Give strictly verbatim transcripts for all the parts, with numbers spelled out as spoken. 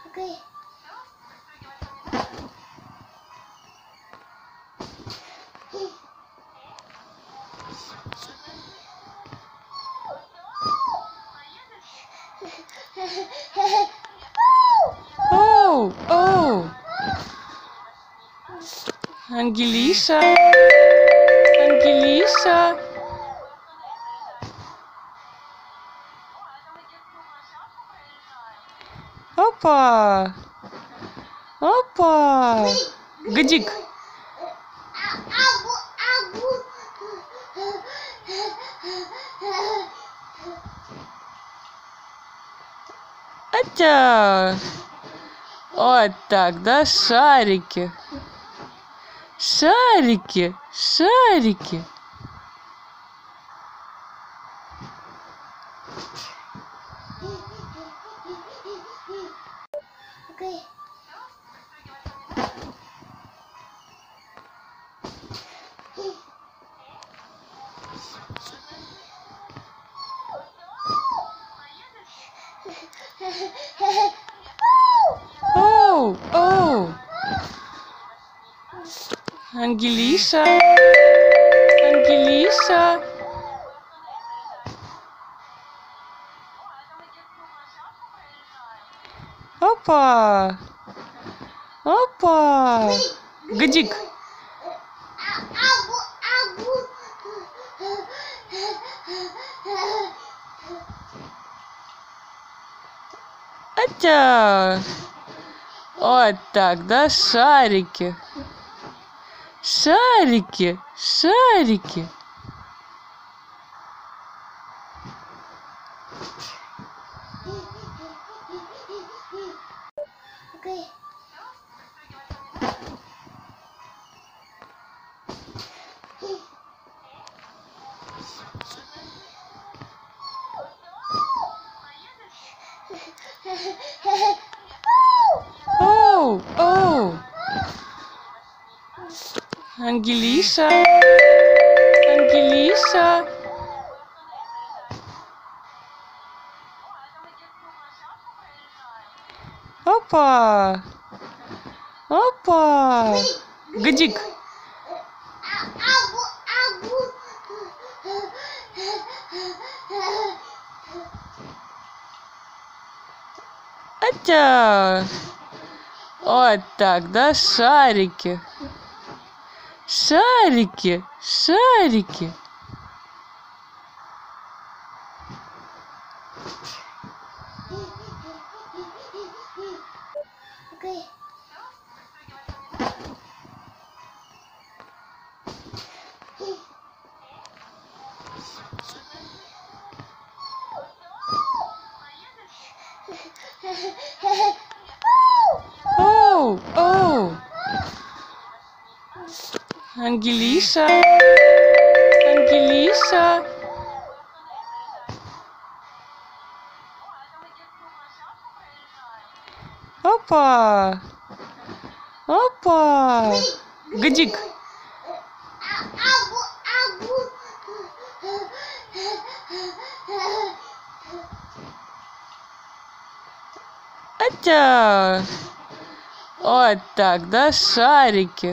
Okay. Оу, оу. Ангелиша, Ангелиша. Опа, опа. Гадик. Атя. Вот так, да, шарики. Шарики, шарики. Okay. Оу, оу. Ангелиша, Ангелиша. Опа, опа. Гадик. Атя. Вот так, да, шарики. Шарики, шарики. Okay. Оу, оу. Ангелиша, Ангелиша. Опа, опа. Гадик. Атя. Вот так, да, шарики. Шарики, шарики. Okay. Оу, оу. Ангелиша, Ангелиша. Опа, опа. Гадик. Атя. Вот так, да, шарики.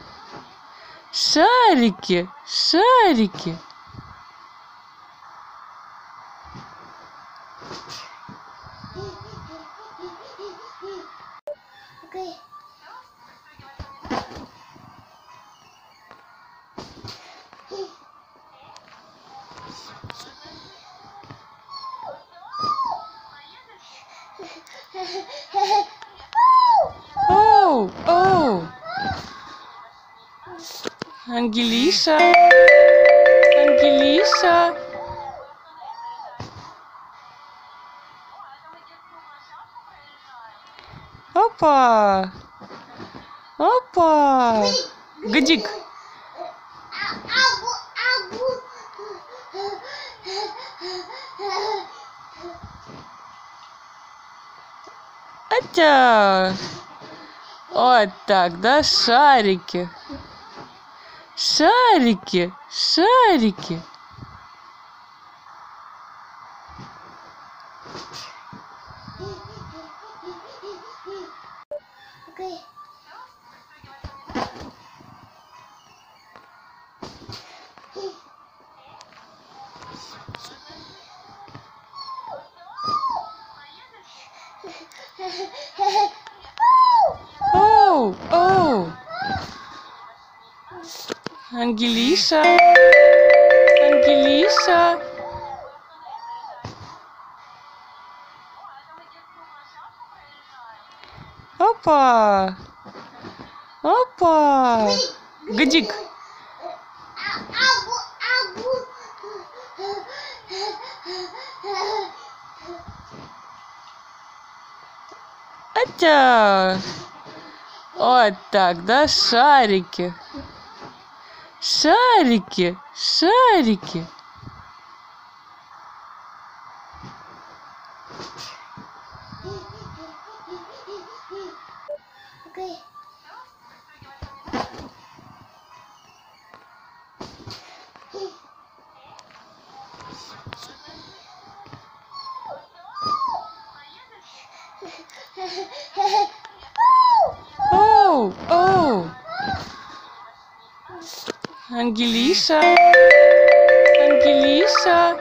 Шарики, шарики. Okay. Оу, оу. Ангелиша, Ангелиша. Опа, опа. Гадик. Атя. Вот так, да, шарики. Шарики, шарики. Оу, оу. Ангелиша. Ангелиша. Опа. Опа. Гадик. Атя. Вот так, да, шарики. Шарики, шарики. Оу, оу. Ангелиша. Ангелиша.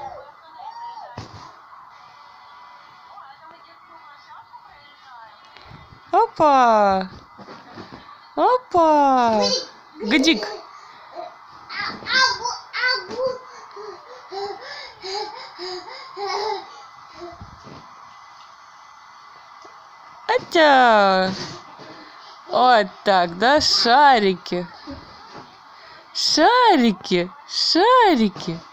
Опа. Опа. Гадик. Атя. Вот так, да, шарики. Шарики, шарики.